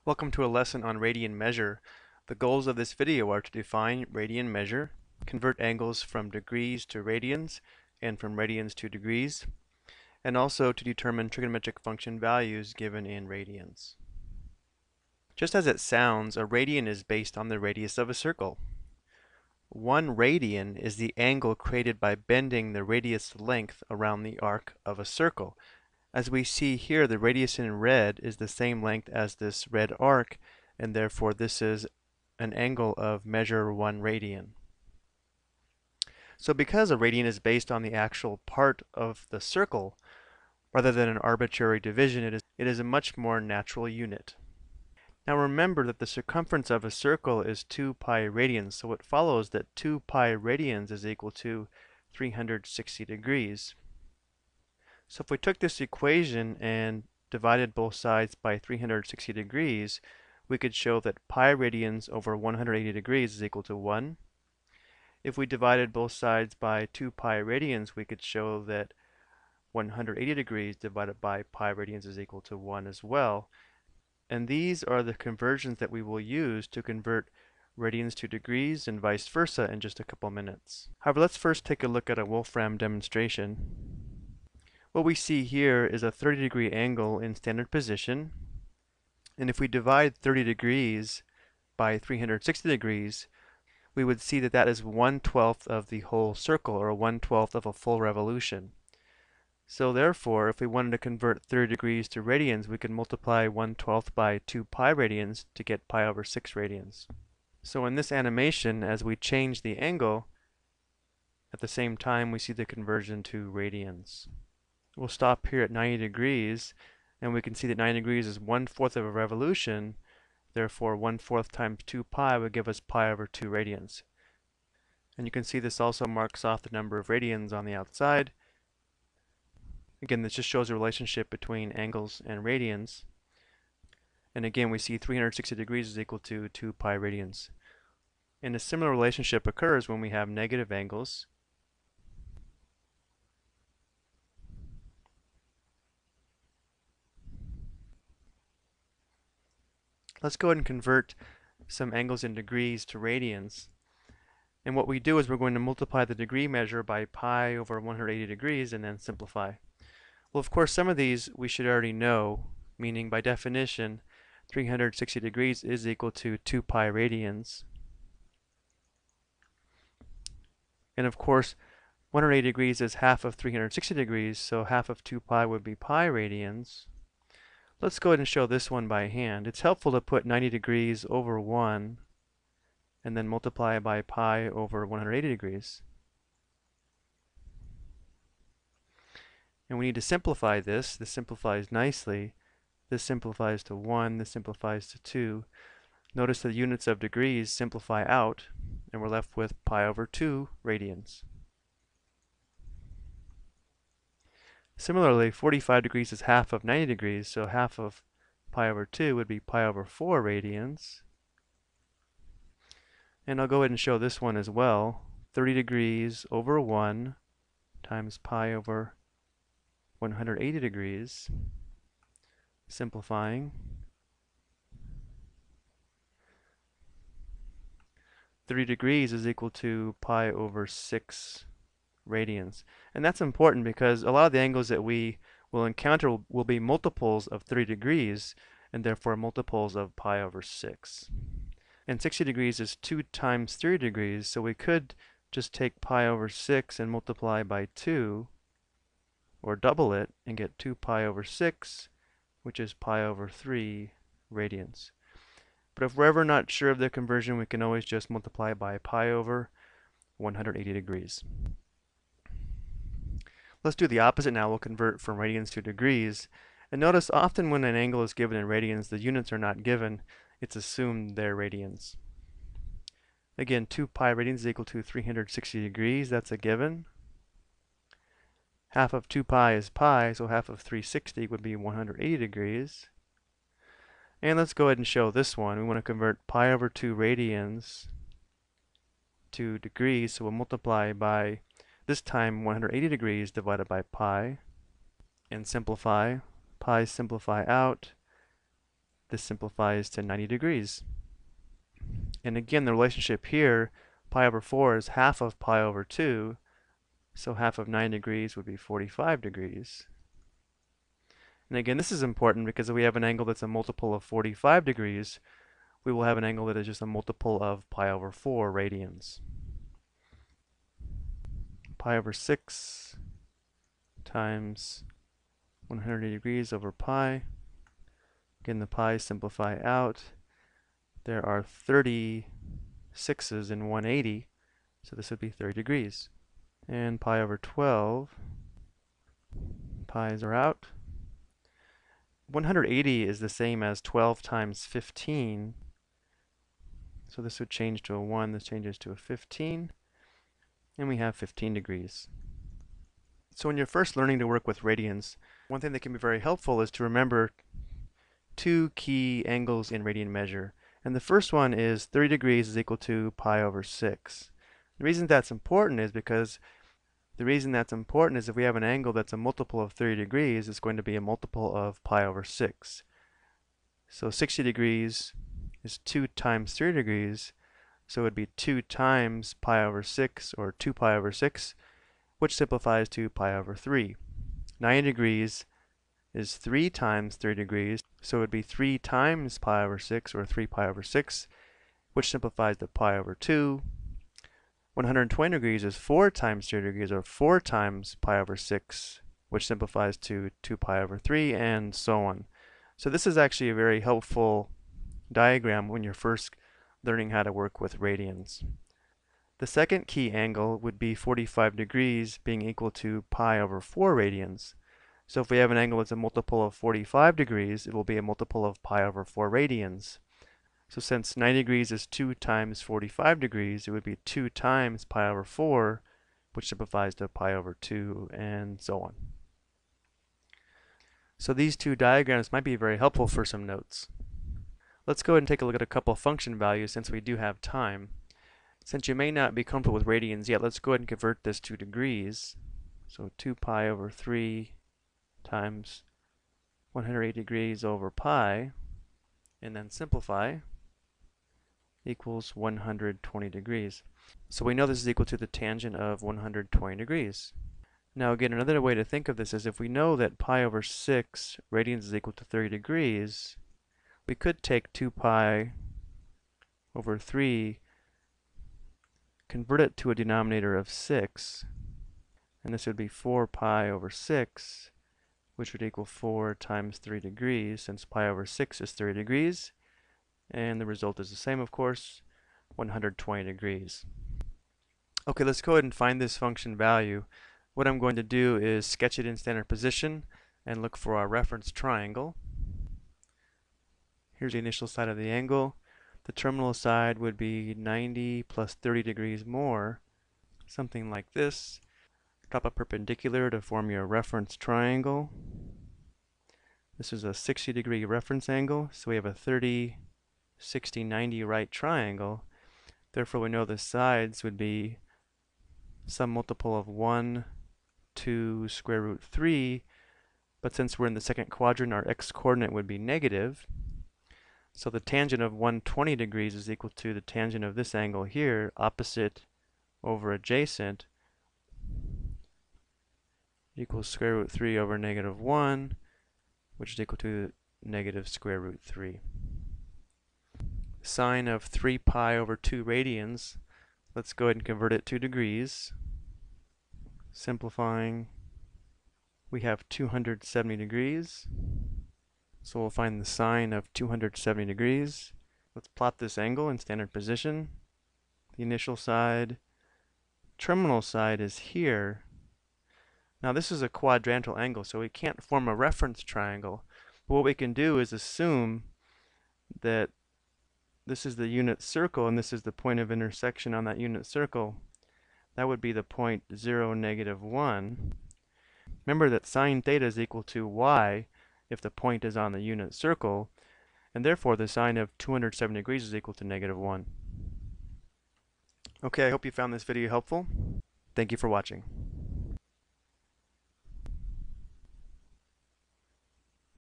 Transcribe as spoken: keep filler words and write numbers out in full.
Welcome to a lesson on radian measure. The goals of this video are to define radian measure, convert angles from degrees to radians, and from radians to degrees, and also to determine trigonometric function values given in radians. Just as it sounds, a radian is based on the radius of a circle. One radian is the angle created by bending the radius length around the arc of a circle. As we see here, the radius in red is the same length as this red arc, and therefore this is an angle of measure one radian. So because a radian is based on the actual part of the circle, rather than an arbitrary division, it is, it is a much more natural unit. Now remember that the circumference of a circle is two pi radians, so it follows that two pi radians is equal to three hundred sixty degrees. So if we took this equation and divided both sides by three hundred sixty degrees, we could show that pi radians over one hundred eighty degrees is equal to one. If we divided both sides by two pi radians, we could show that one hundred eighty degrees divided by pi radians is equal to one as well. And these are the conversions that we will use to convert radians to degrees and vice versa in just a couple minutes. However, let's first take a look at a Wolfram demonstration. What we see here is a thirty degree angle in standard position, and if we divide thirty degrees by three hundred sixty degrees, we would see that that is one twelfth of the whole circle, or one twelfth of a full revolution. So therefore, if we wanted to convert thirty degrees to radians, we could multiply one twelfth by two pi radians to get pi over six radians. So in this animation, as we change the angle, at the same time we see the conversion to radians. We'll stop here at ninety degrees, and we can see that ninety degrees is one fourth of a revolution. Therefore, one fourth times two pi would give us pi over two radians. And you can see this also marks off the number of radians on the outside. Again, this just shows a relationship between angles and radians. And again, we see three hundred sixty degrees is equal to two pi radians. And a similar relationship occurs when we have negative angles. Let's go ahead and convert some angles in degrees to radians. And what we do is we're going to multiply the degree measure by pi over one hundred eighty degrees and then simplify. Well, of course, some of these we should already know, meaning by definition, three hundred sixty degrees is equal to two pi radians. And of course, one hundred eighty degrees is half of three hundred sixty degrees, so half of two pi would be pi radians. Let's go ahead and show this one by hand. It's helpful to put ninety degrees over one and then multiply by pi over one hundred eighty degrees. And we need to simplify this. This simplifies nicely. This simplifies to one, this simplifies to two. Notice the units of degrees simplify out, and we're left with pi over two radians. Similarly, forty-five degrees is half of ninety degrees, so half of pi over two would be pi over four radians. And I'll go ahead and show this one as well. thirty degrees over one times pi over one hundred eighty degrees. Simplifying. thirty degrees is equal to pi over six radians. And that's important because a lot of the angles that we will encounter will, will be multiples of thirty degrees, and therefore multiples of pi over six. And sixty degrees is two times thirty degrees, so we could just take pi over six and multiply by two, or double it, and get two pi over six, which is pi over three radians. But if we're ever not sure of the conversion, we can always just multiply by pi over one hundred eighty degrees. Let's do the opposite now. We'll convert from radians to degrees. And notice often when an angle is given in radians, the units are not given. It's assumed they're radians. Again, two pi radians is equal to three hundred sixty degrees. That's a given. Half of two pi is pi, so half of three hundred sixty would be one hundred eighty degrees. And let's go ahead and show this one. We want to convert pi over two radians to degrees, so we'll multiply by, this time, one hundred eighty degrees divided by pi, and simplify. Pi simplify out. this simplifies to ninety degrees. And again, the relationship here, pi over four is half of pi over two, so half of ninety degrees would be forty-five degrees. And again, this is important because if we have an angle that's a multiple of forty-five degrees, we will have an angle that is just a multiple of pi over four radians. Pi over six times one hundred eighty degrees over pi. Again, the pi's simplify out. There are thirty sixes in one hundred eighty, so this would be thirty degrees. And pi over twelve, pi's are out. one hundred eighty is the same as twelve times fifteen, so this would change to a one, this changes to a fifteen, and we have fifteen degrees. So when you're first learning to work with radians, one thing that can be very helpful is to remember two key angles in radian measure. And the first one is thirty degrees is equal to pi over six. The reason that's important is because the reason that's important is if we have an angle that's a multiple of thirty degrees, it's going to be a multiple of pi over six. So sixty degrees is two times thirty degrees, so it would be two times pi over six, or two pi over six, which simplifies to pi over three. ninety degrees is three times thirty degrees, so it would be three times pi over six, or three pi over six, which simplifies to pi over two. one hundred twenty degrees is four times thirty degrees, or four times pi over six, which simplifies to two pi over three, and so on. So this is actually a very helpful diagram when you're first learning how to work with radians. The second key angle would be forty-five degrees being equal to pi over four radians. So if we have an angle that's a multiple of forty-five degrees, it will be a multiple of pi over four radians. So since ninety degrees is two times forty-five degrees, it would be two times pi over four, which simplifies to pi over two, and so on. So these two diagrams might be very helpful for some notes. Let's go ahead and take a look at a couple function values since we do have time. Since you may not be comfortable with radians yet, let's go ahead and convert this to degrees. So two pi over three times one hundred eighty degrees over pi, and then simplify, equals one hundred twenty degrees. So we know this is equal to the tangent of one hundred twenty degrees. Now again, another way to think of this is if we know that pi over six radians is equal to thirty degrees, we could take two pi over three, convert it to a denominator of six, and this would be four pi over six, which would equal four times three degrees, since pi over six is thirty degrees, and the result is the same, of course, one hundred twenty degrees. Okay, let's go ahead and find this function value. What I'm going to do is sketch it in standard position and look for our reference triangle. Here's the initial side of the angle. The terminal side would be ninety plus thirty degrees more, something like this. Drop a perpendicular to form your reference triangle. This is a sixty degree reference angle, so we have a thirty, sixty, ninety right triangle. Therefore we know the sides would be some multiple of one, two, square root three, but since we're in the second quadrant, our x-coordinate would be negative. So the tangent of one hundred twenty degrees is equal to the tangent of this angle here, opposite over adjacent, equals square root three over negative one, which is equal to negative square root three. Sine of three pi over two radians, let's go ahead and convert it to degrees. Simplifying, we have two hundred seventy degrees. So we'll find the sine of two hundred seventy degrees. Let's plot this angle in standard position. The initial side, terminal side is here. Now this is a quadrantal angle, so we can't form a reference triangle. But what we can do is assume that this is the unit circle and this is the point of intersection on that unit circle. That would be the point zero, negative one. Remember that sine theta is equal to y if the point is on the unit circle, and therefore the sine of two hundred seventy degrees is equal to negative one. Okay, I hope you found this video helpful. Thank you for watching.